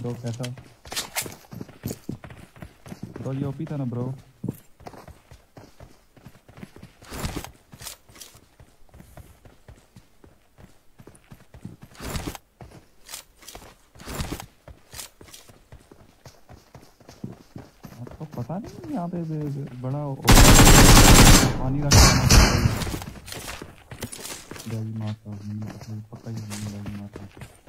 Bro कैसा? Bro ये OP था ना ब्रो? आपको पता नहीं यहाँ पे बड़ा पानी रखा है? पक्का ही मारता